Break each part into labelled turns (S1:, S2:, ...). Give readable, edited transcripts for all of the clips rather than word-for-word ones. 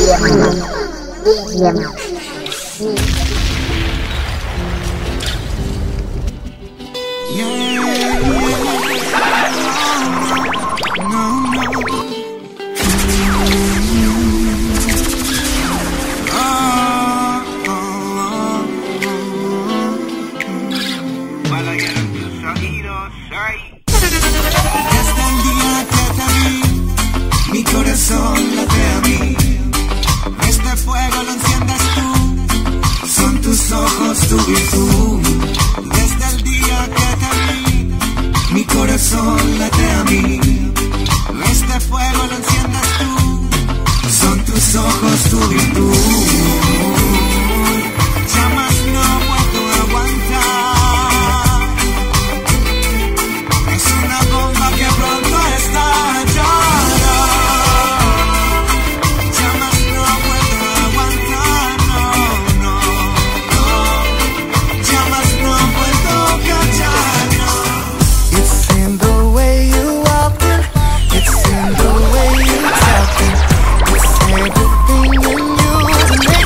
S1: Mi corazón late a mí, este fuego lo enciendes tú, son tus ojos tu virtud. Desde el día que te vi, mi corazón late a mí, este fuego lo enciendes tú, son tus ojos tu virtud. Llamas no puedo aguantar, es una bomba que pronto estallará.
S2: Everything in you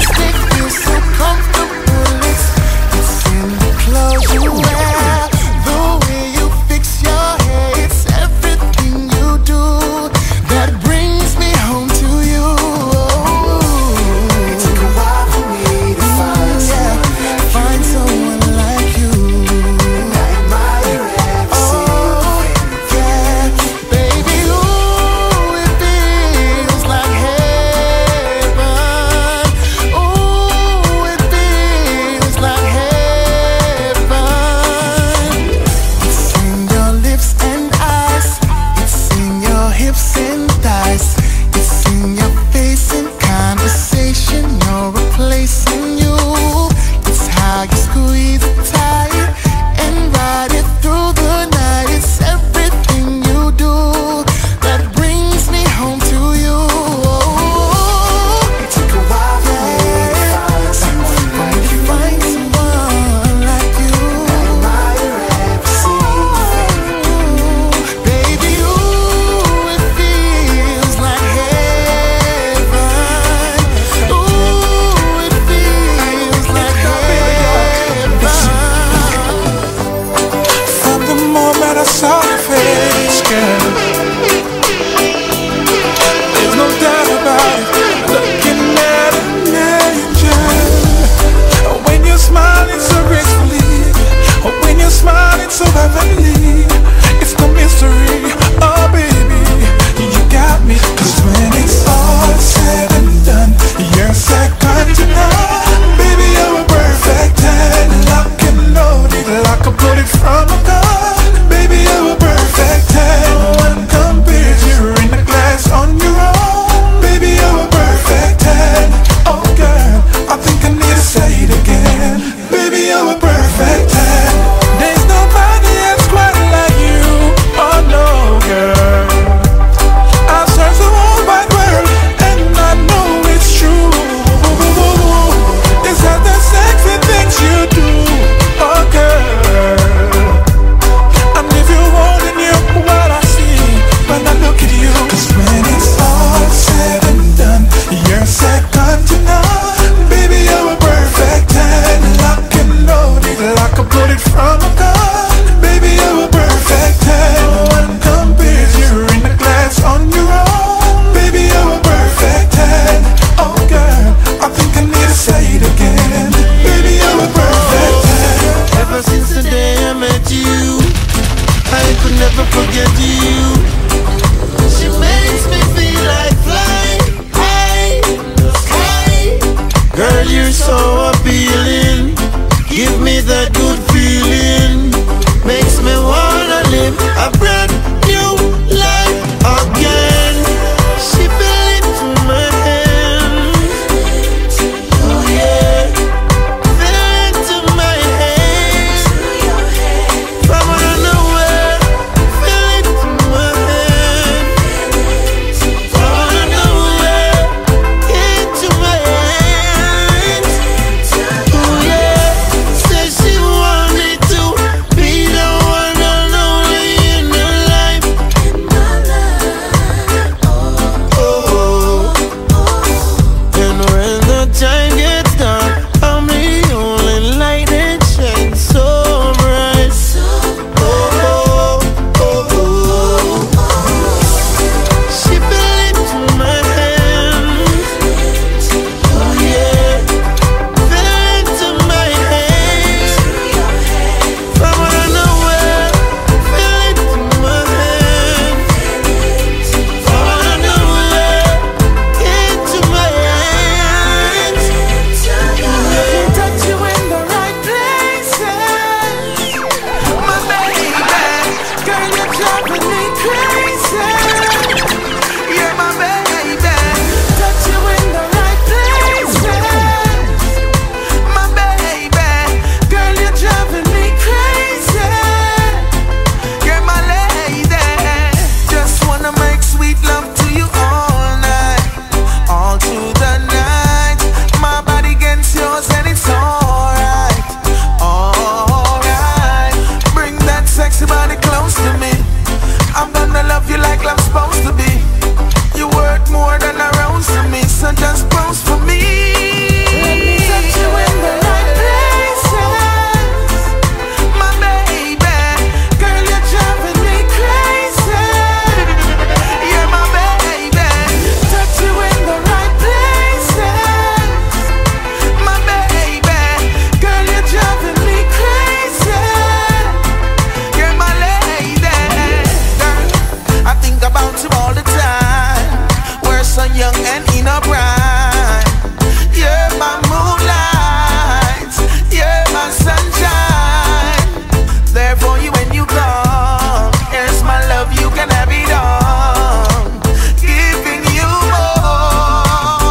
S1: young and in a prime. You're my moonlight, you're my sunshine. Therefore you when you come, here's my love, you can have it all. Giving you more.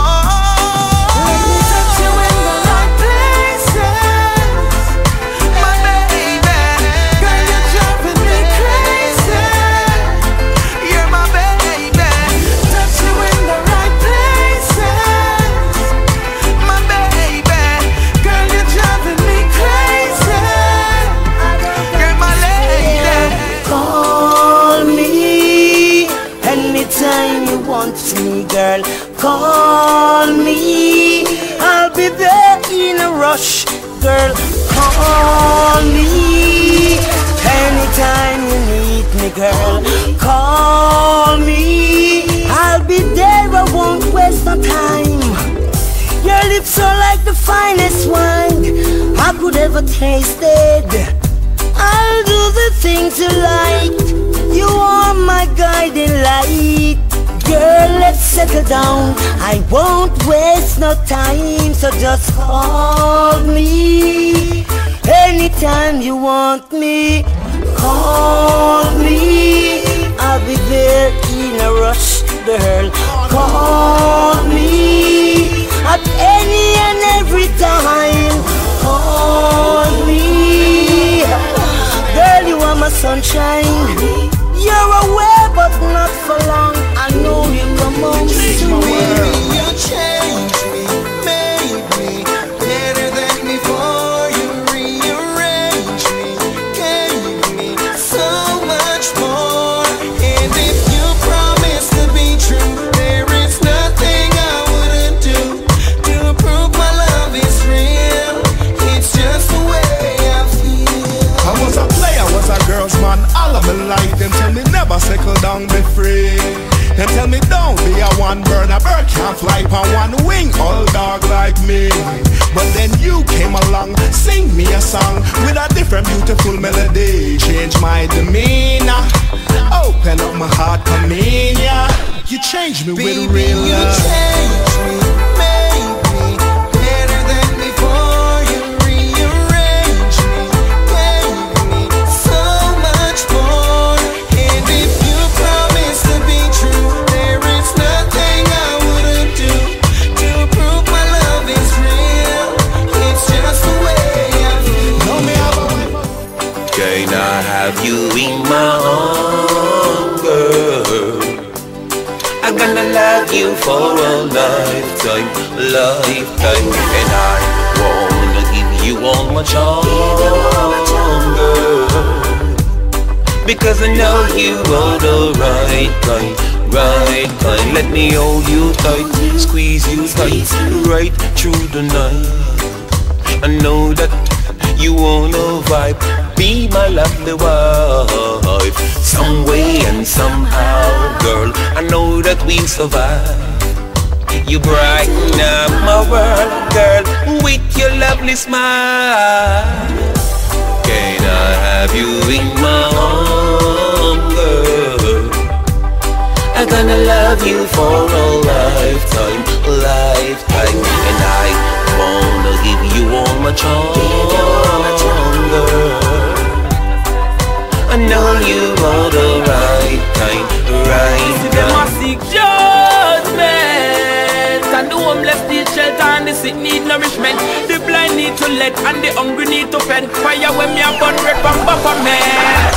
S1: Let me touch you in the right places, my baby. Girl, you're driving me crazy. You're my baby. Touch you in the right places, my baby. Girl, you're driving me crazy. You're my lady.
S2: Call me anytime you want me, girl. Call me, I'll be there in a rush, girl. Call me anytime you need me, girl. Call me, I'll be there, I won't waste no time. Your lips are like the finest wine I could ever tasted. I'll do the things you like. You are my guiding light. Girl, let's settle down. I won't waste no time. So just call me anytime you want me. Call me, I'll be there in a rush, girl. Call me at any and every time. Call me, girl, you are my sunshine. You're away but not for long. I know you come home soon.
S1: Baby, you changed me, made me better than before. You rearranged me, gave me so much more. And if you promise to be true, there is nothing I wouldn't do to prove my love is real. It's just the way I feel.
S3: I was a player, was a girl's man all of my life. Them tell me never settle down, be free. Them tell me don't be a one bird, a bird can't fly on one wing, all dog like me. But then you came along, sing me a song with a different beautiful melody. Change my demeanor, open up my heart, come in, yeah. You changed me with real love.
S1: You changed me, made me better than before. You rearranged me, gave me so much more. And if you promise to be true, there is nothing I wouldn't do to prove my love is real. It's just the way I feel.
S3: No, me have a wife.
S4: Can I have you in my arms, girl? I'm gonna love you for a lifetime, lifetime. And I wanna give you all my charm, girl. Because I know you are the right kind, right kind. Let me hold you tight, squeeze you tight, right through the night. I know that you wanna vibe, be my lovely wife. Some way and somehow, girl, I know that we'll survive. You brighten up my world, girl, with your lovely smile. Can I have you in my arms, girl? I'm gonna love you for a lifetime, lifetime. And I wanna give you all my charm, girl. I know you are the right kind, right kind.
S5: Them a seek judgment, and the homeless need shelter, and the sick need nourishment. The blind need to let, and the hungry need to fed. Fire when me a burn red from Baphomet.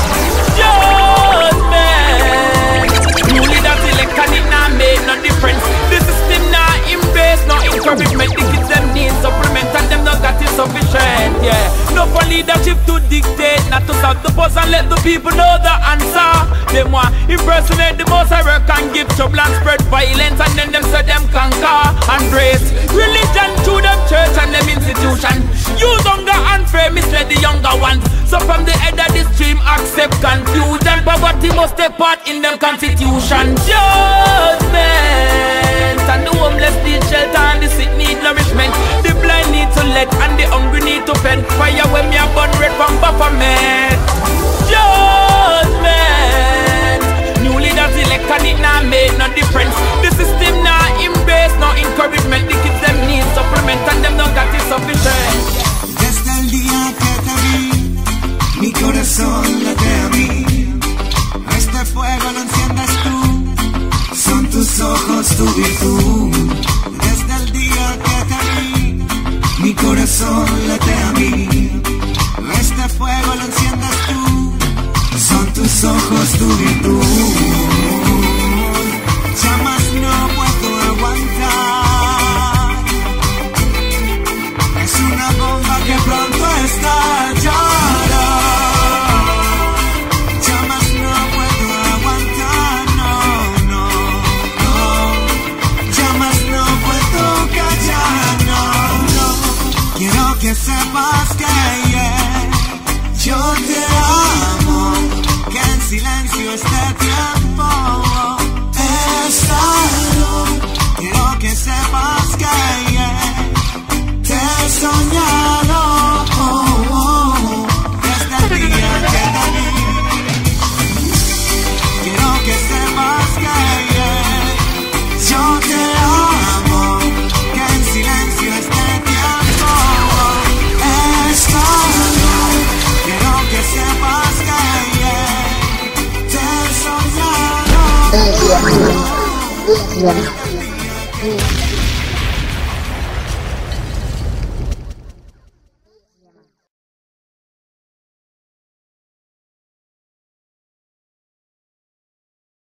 S5: Judgment, new leaders elect and it not make no difference. The system not embrace, no encouragement. The kids them need supplement, and them not got it sufficient. Yeah, no for leadership to dictate, not to solve the puzzle and let the people know the answer. Them want impersonate the most I work and give trouble and spread violence, and then them say them conquer and praise religion to them church and them institution. Use hunger and fear mislead the younger ones. So from the head of the stream accept confusion. Poverty must take part in them constitution. Judgment, and the homeless need shelter, and the sick need nourishment. The blind need to let, and the hungry need to fed. Fire when me a burn red from Baphomet. Judgment, new leaders elect and it not make no difference. The system not
S1: Desde el día que te vi, mi corazón late a mí. Este fuego lo enciendes tú, son tus ojos tu virtud. Llamas no puedo aguantar, es una bomba que pronto estallará. Llamas no puedo aguantar, no, no, no. Llamas no puedo callar, no, no. Quiero que sepas que yo te amo, que en silencio este tiempo he estado. Quiero que sepas que te he soñado desde el día que te vi. Quiero que sepas que yo te amo, que en silencio este tiempo he estado. Quiero que sepas que te he soñado.